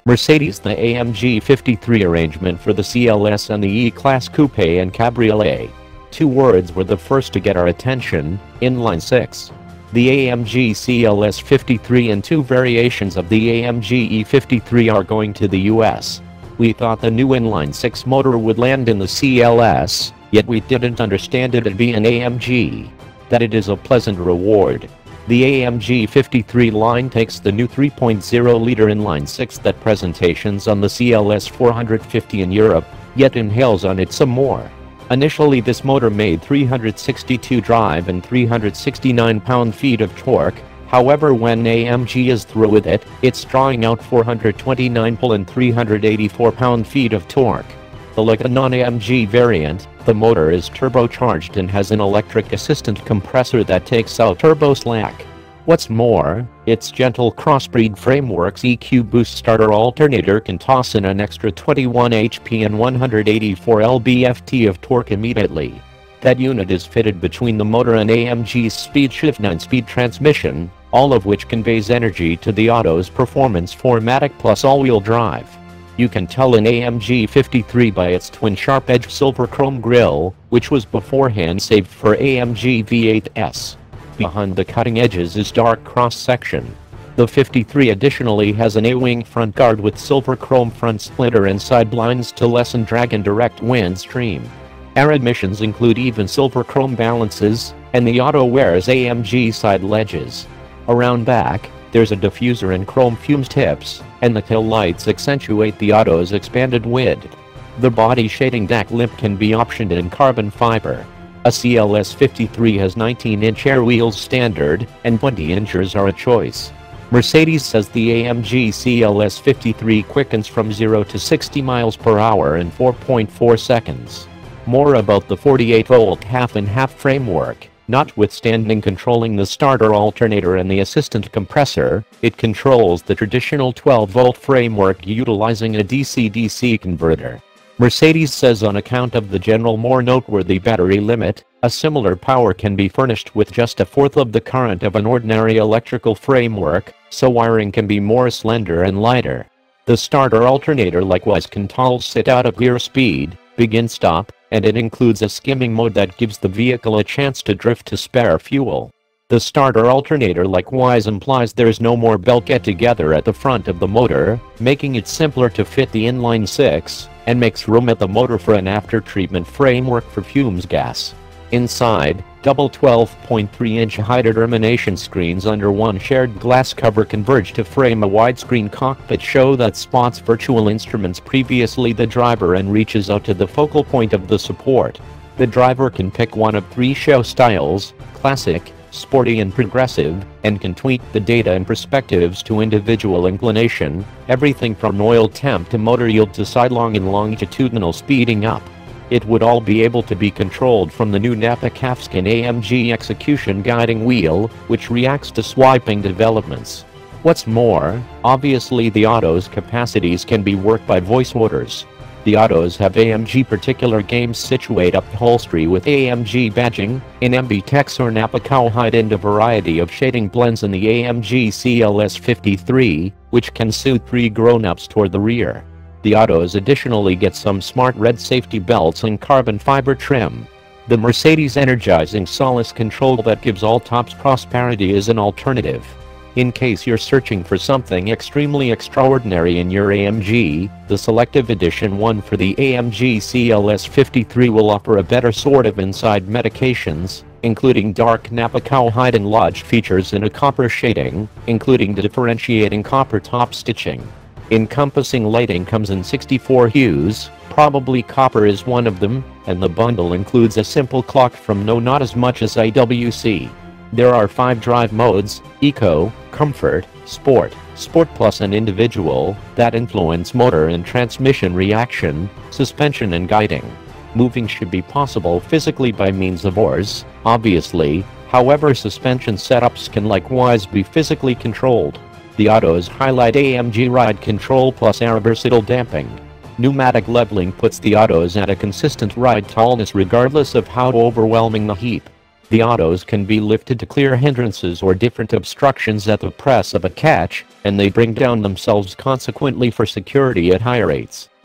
Mercedes. The AMG 53 arrangement for the CLS and the E-Class Coupe and Cabriolet. Two words were the first to get our attention: inline 6. The AMG CLS 53 and two variations of the AMG E53 are going to the US. We thought the new inline 6 motor would land in the CLS, yet we didn't understand it'd be an AMG. That it is a pleasant reward. The AMG 53 line takes the new 3.0-liter inline 6 that presentations on the CLS 450 in Europe, yet inhales on it some more. Initially, this motor made 362 drive and 369 pound-feet of torque. However, when AMG is through with it, it's drawing out 429 pull and 384 pound-feet of torque. Like a non-AMG variant, the motor is turbocharged and has an electric assistant compressor that takes out turbo slack. What's more, its gentle crossbreed framework's EQ Boost starter alternator can toss in an extra 21 HP and 184 lb-ft of torque immediately. That unit is fitted between the motor and AMG's SpeedShift 9-speed transmission, all of which conveys energy to the Auto's Performance 4MATIC Plus all-wheel drive. You can tell an AMG 53 by its twin sharp-edged silver chrome grille, which was beforehand saved for AMG V8s. Behind the cutting edges is dark cross-section. The 53 additionally has an A-wing front guard with silver chrome front splitter and side blinds to lessen drag and direct wind stream. Air admissions include even silver chrome balances, and the Auto wears AMG side ledges. Around back, there's a diffuser and chrome fumes tips, and the tail lights accentuate the Auto's expanded width. The body shading deck lip can be optioned in carbon fiber. A CLS 53 has 19-inch air wheels standard, and 20 inches are a choice. Mercedes says the AMG CLS 53 quickens from 0 to 60 miles per hour in 4.4 seconds. More about the 48-volt half-and-half framework. Notwithstanding controlling the starter alternator and the assistant compressor, it controls the traditional 12-volt framework utilizing a DC-DC converter. Mercedes says on account of the general more noteworthy battery limit, a similar power can be furnished with just a fourth of the current of an ordinary electrical framework, so wiring can be more slender and lighter. The starter alternator likewise can toggle sit out of gear speed, begin stop, and it includes a skimming mode that gives the vehicle a chance to drift to spare fuel. The starter alternator likewise implies there's no more belt get-together at the front of the motor, making it simpler to fit the inline 6, and makes room at the motor for an after-treatment framework for fumes gas. Inside, double 12.3-inch high-determination screens under one shared glass cover converge to frame a widescreen cockpit show that spots virtual instruments previously the driver and reaches out to the focal point of the support. The driver can pick one of three show styles: classic, sporty and progressive, and can tweak the data and perspectives to individual inclination, everything from oil temp to motor yield to sidelong and longitudinal speeding up. It would all be able to be controlled from the new Napa calfskin AMG execution guiding wheel, which reacts to swiping developments. What's more, obviously the Auto's capacities can be worked by voice orders. The Autos have AMG particular games situate upholstery with AMG badging, in MB-Tex or Napa cowhide and a variety of shading blends in the AMG CLS 53, which can suit 3 grown-ups toward the rear. The Autos additionally get some smart red safety belts and carbon fiber trim. The Mercedes energizing Solace control that gives all tops prosperity is an alternative. In case you're searching for something extremely extraordinary in your AMG, the Selective Edition 1 for the AMG CLS 53 will offer a better sort of inside medications, including dark Napa cowhide and lodge features in a copper shading, including differentiating copper top stitching. Encompassing lighting comes in 64 hues, probably copper is one of them, and the bundle includes a simple clock from No Not As Much As IWC. There are 5 drive modes: Eco, Comfort, Sport, Sport Plus and Individual, that influence motor and transmission reaction, suspension and guiding. Moving should be possible physically by means of oars, obviously, however suspension setups can likewise be physically controlled. The Autos highlight AMG Ride Control plus Air Versatile Damping. Pneumatic leveling puts the Autos at a consistent ride tallness regardless of how overwhelming the heat. The autos can be lifted to clear hindrances or different obstructions at the press of a catch, and they bring down themselves consequently for security at high rates.